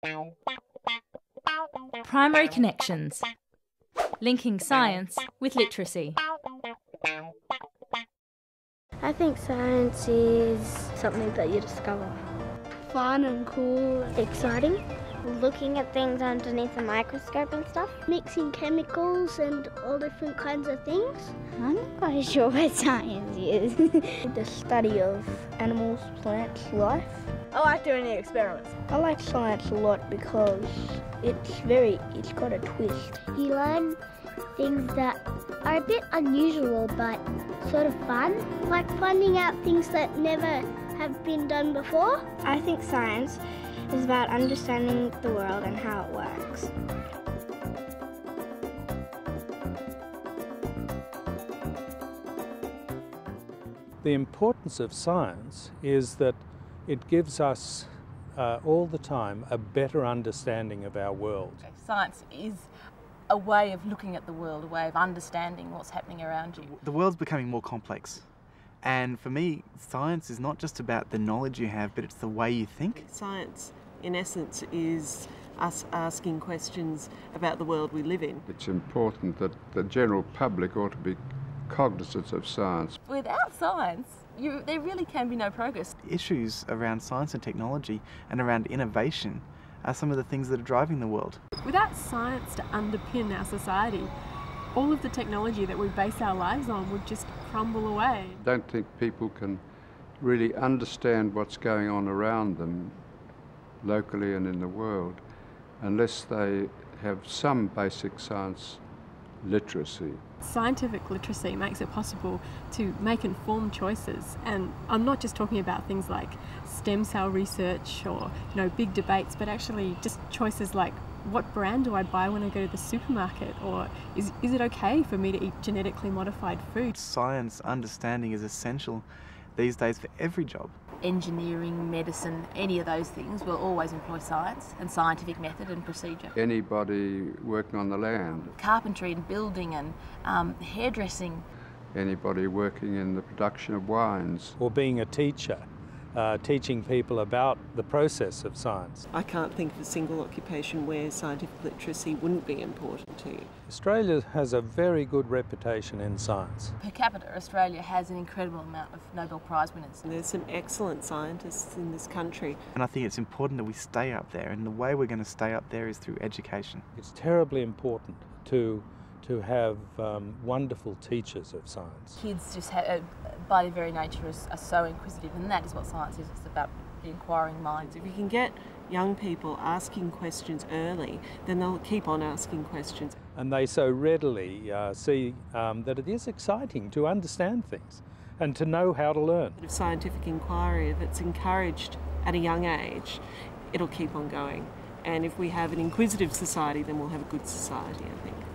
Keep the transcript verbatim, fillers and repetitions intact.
Primary Connections, linking science with literacy. I think science is something that you discover. Fun and cool. Exciting. Looking at things underneath a microscope and stuff. Mixing chemicals and all different kinds of things. I'm not quite sure what science is. The study of animals, plants, life. I like doing the experiments. I like science a lot because it's very, it's got a twist. You learn things that are a bit unusual but sort of fun, like finding out things that never have been done before. I think science is about understanding the world and how it works. The importance of science is that it gives us uh, all the time a better understanding of our world. Science is a way of looking at the world, a way of understanding what's happening around you. The world's becoming more complex. And for me, science is not just about the knowledge you have, but it's the way you think. Science, in essence, is us asking questions about the world we live in. It's important that the general public ought to be cognizant of science. Without science, you, there really can be no progress. Issues around science and technology and around innovation are some of the things that are driving the world. Without science to underpin our society, all of the technology that we base our lives on would just crumble away. I don't think people can really understand what's going on around them, locally and in the world, unless they have some basic science literacy. Scientific literacy makes it possible to make informed choices, and I'm not just talking about things like stem cell research or you know big debates, but actually just choices like what brand do I buy when I go to the supermarket, or is, is it okay for me to eat genetically modified food? Science understanding is essential these days for every job. Engineering, medicine, any of those things will always employ science and scientific method and procedure. Anybody working on the land. Carpentry and building and um, hairdressing. Anybody working in the production of wines. Or being a teacher, uh, teaching people about the process of science. I can't think of a single occupation where scientific literacy wouldn't be important to you. Australia has a very good reputation in science. Per capita, Australia has an incredible amount of Nobel Prize winners. And there's some excellent scientists in this country. And I think it's important that we stay up there, and the way we're going to stay up there is through education. It's terribly important to to have um, wonderful teachers of science. Kids just, have, uh, by their very nature, are, are so inquisitive, and that is what science is. It's about the inquiring minds. If you can get young people asking questions early, then they'll keep on asking questions. And they so readily uh, see um, that it is exciting to understand things and to know how to learn. If scientific inquiry, if it's encouraged at a young age, it'll keep on going. And if we have an inquisitive society, then we'll have a good society, I think.